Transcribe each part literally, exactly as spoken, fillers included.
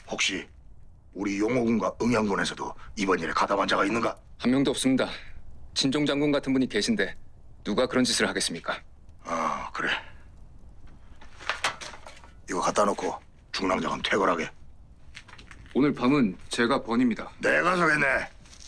혹시 우리 용호군과 응양군에서도 이번 일에 가담한 자가 있는가? 한 명도 없습니다. 진종 장군 같은 분이 계신데 누가 그런 짓을 하겠습니까? 아, 그래. 이거 갖다 놓고 중랑장은 퇴거하게. 오늘 밤은 제가 번입니다. 내가 서겠네.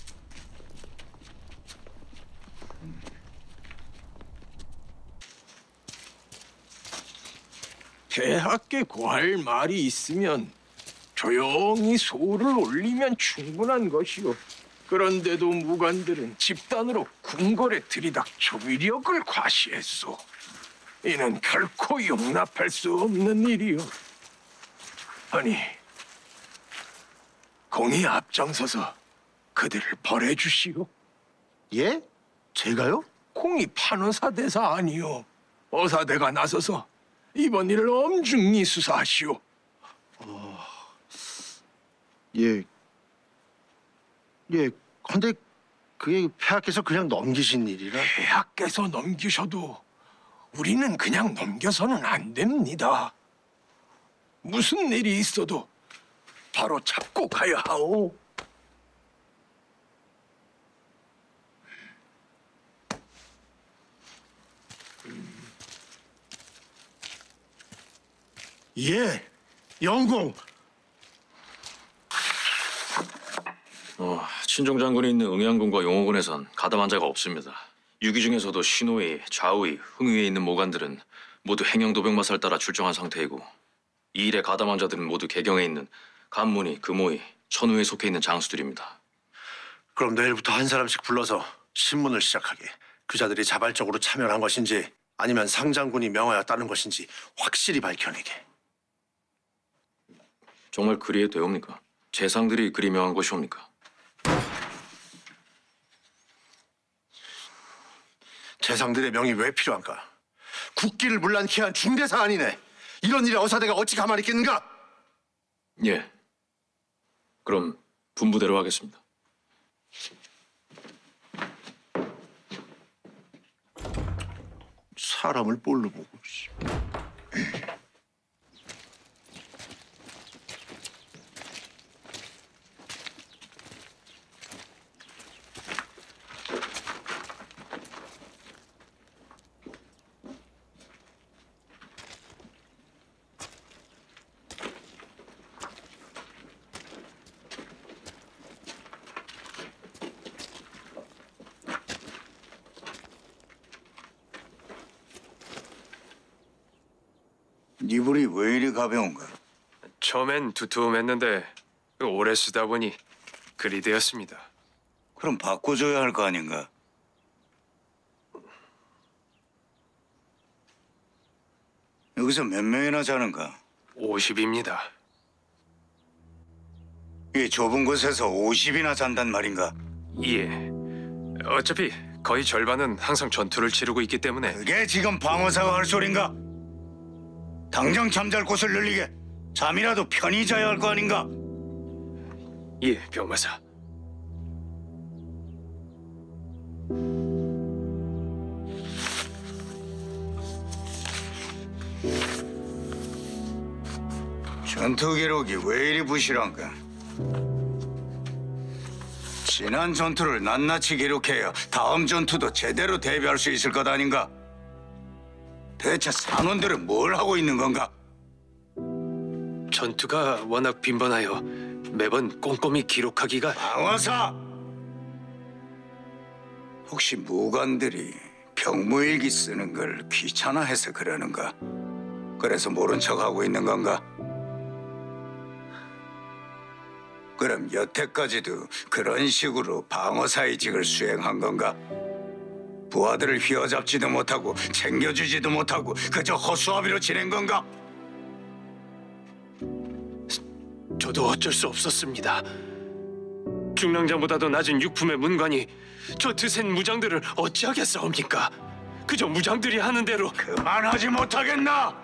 대학께 구할 말이 있으면 조용히 소를 올리면 충분한 것이오. 그런데도 무관들은 집단으로 궁궐에 들이닥쳐 위력을 과시했소. 이는 결코 용납할 수 없는 일이오. 아니, 공이 앞장서서 그들을 벌해주시오. 예? 제가요? 공이 판호사 대사 아니오. 어사대가 나서서 이번 일을 엄중히 수사하시오. 예. 예. 근데 그게 폐하께서 그냥 넘기신 일이라. 폐하께서 넘기셔도 우리는 그냥 넘겨서는 안 됩니다. 무슨 일이 있어도 바로 잡고 가야 하오. 예. 영공. 어, 친종 장군이 있는 응양군과 용호군에선 가담한 자가 없습니다. 유기 중에서도 신호위, 좌우위, 흥위에 있는 모관들은 모두 행영도병마사를 따라 출정한 상태이고 이 일에 가담한 자들은 모두 개경에 있는 간문위, 금호위, 천우에 속해 있는 장수들입니다. 그럼 내일부터 한 사람씩 불러서 신문을 시작하게. 그 자들이 자발적으로 참여한 것인지 아니면 상장군이 명하였다는 것인지 확실히 밝혀내게. 정말 그리에 되옵니까? 재상들이 그리 명한 것이옵니까? 재상들의 명이 왜 필요한가? 국기를 문란케 한 중대사 아니네. 이런 일에 어사대가 어찌 가만히 있겠는가? 예. 그럼 분부대로 하겠습니다. 사람을 볼로 보고. 네 불이 왜 이리 가벼운가? 처음엔 두툼했는데 오래 쓰다 보니 그리 되었습니다. 그럼 바꿔줘야 할 거 아닌가? 여기서 몇 명이나 자는가? 오십입니다. 이 좁은 곳에서 오십이나 잔단 말인가? 예. 어차피 거의 절반은 항상 전투를 치르고 있기 때문에. 그게 지금 방어사가 할 소린가? 당장 잠잘 곳을 늘리게. 잠이라도 편히 자야 할 거 아닌가? 예, 병마사. 전투 기록이 왜 이리 부실한가? 지난 전투를 낱낱이 기록해야 다음 전투도 제대로 대비할 수 있을 것 아닌가? 대체 산원들은 뭘 하고 있는 건가? 전투가 워낙 빈번하여 매번 꼼꼼히 기록하기가. 방어사! 혹시 무관들이 병무일기 쓰는 걸 귀찮아해서 그러는가? 그래서 모른 척하고 있는 건가? 그럼 여태까지도 그런 식으로 방어사의직을 수행한 건가? 부하들을 휘어잡지도 못하고 챙겨주지도 못하고 그저 허수아비로 지낸 건가? 저도 어쩔 수 없었습니다. 중랑장보다도 낮은 육품의 문관이 저 드센 무장들을 어찌하겠사옵니까? 그저 무장들이 하는 대로. 그만하지 못하겠나?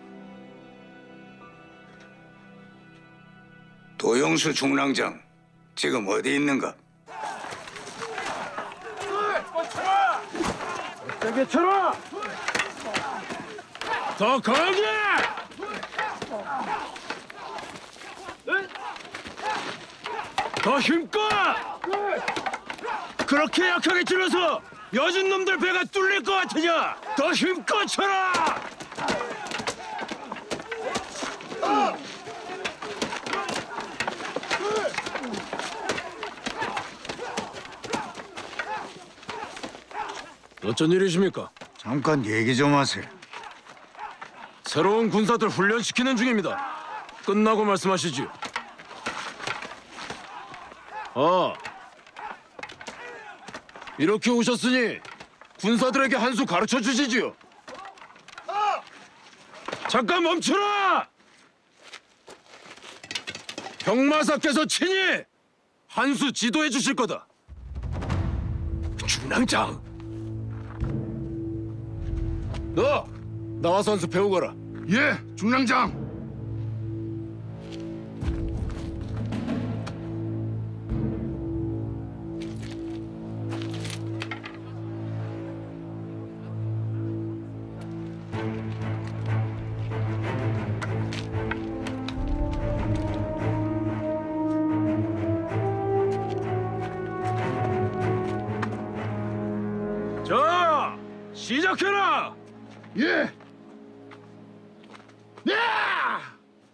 도영수 중랑장 지금 어디 있는가? 세게 쳐라! 더 강하게! 더 힘껏! 그렇게 약하게 찔러서 여진 놈들 배가 뚫릴 것 같으냐? 더 힘껏 쳐라! 어쩐 일이십니까? 잠깐 얘기 좀 하세요. 새로운 군사들 훈련시키는 중입니다. 끝나고 말씀하시지요. 아, 이렇게 오셨으니 군사들에게 한 수 가르쳐 주시지요. 잠깐 멈춰라! 병마사께서 친히 한 수 지도해 주실 거다. 중랑장, 너 나와서 한 수 배우거라. 예, 중랑장. 자, 시작해라. 예. 야!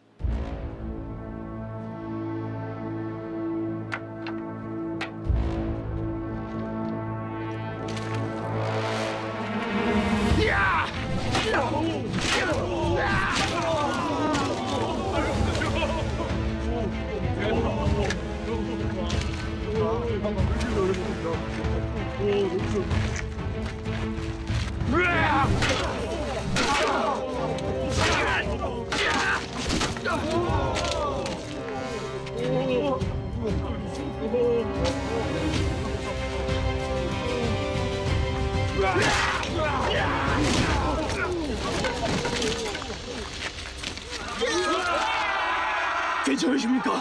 괜찮으십니까?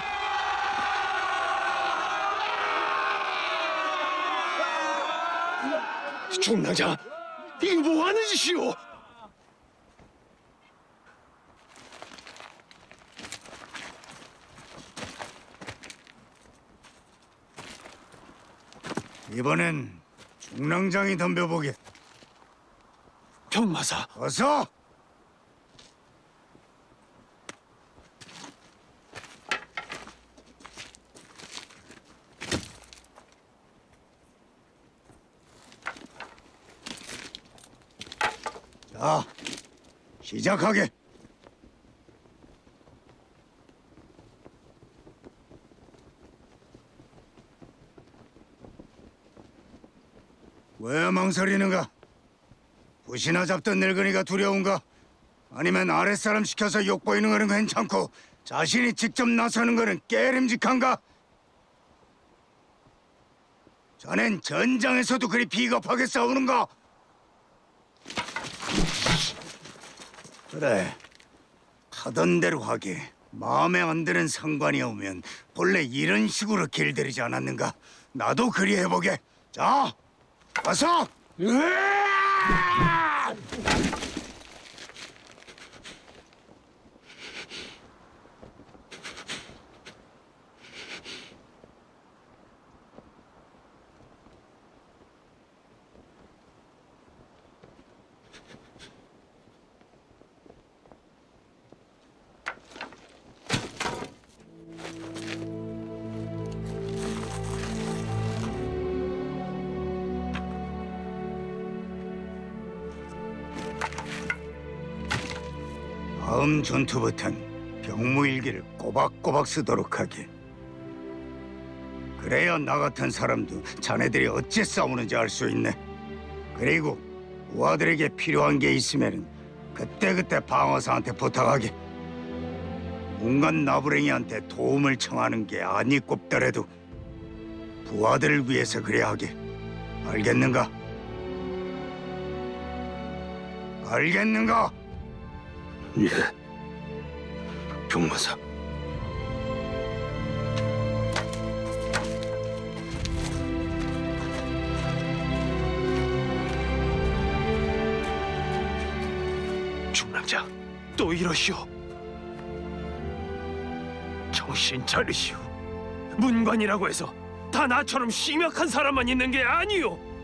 중랑장, 이게 뭐 하는 짓이오? 이번엔 중랑장이 덤벼보게. 병마사, 어서. 자, 시작하게. 왜 망설이는가? 붓이나 잡던 늙은이가 두려운가? 아니면 아랫사람 시켜서 욕보이는 거는 괜찮고 자신이 직접 나서는 거는 깨름직한가? 자넨 전장에서도 그리 비겁하게 싸우는가? 그래, 하던 대로 하게. 마음에 안 드는 상관이 오면 본래 이런 식으로 길들이지 않았는가? 나도 그리 해보게. 자, 어서! 다음 전투부턴 병무일기를 꼬박꼬박 쓰도록 하게. 그래야 나 같은 사람도 자네들이 어찌 싸우는지 알 수 있네. 그리고 부하들에게 필요한 게 있으면 그때그때 방어사한테 부탁하게. 문간 나부랭이한테 도움을 청하는 게 아니 꼽더라도 부하들을 위해서 그래야 하게. 알겠는가? 알겠는가? 예, 병마사. 중랑장, 또 이러시오. 정신 차리시오. 문관이라고 해서 다 나처럼 심약한 사람만 있는 게 아니요.